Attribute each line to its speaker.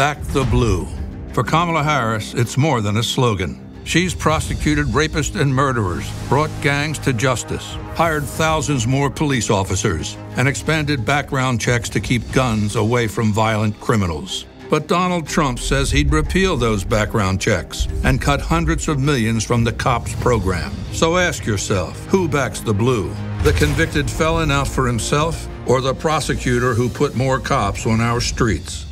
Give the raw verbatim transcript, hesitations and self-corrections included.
Speaker 1: Back the Blue. For Kamala Harris, it's more than a slogan. She's prosecuted rapists and murderers, brought gangs to justice, hired thousands more police officers, and expanded background checks to keep guns away from violent criminals. But Donald Trump says he'd repeal those background checks and cut hundreds of millions from the cops program. So ask yourself, who backs the blue? The convicted felon out for himself, or the prosecutor who put more cops on our streets?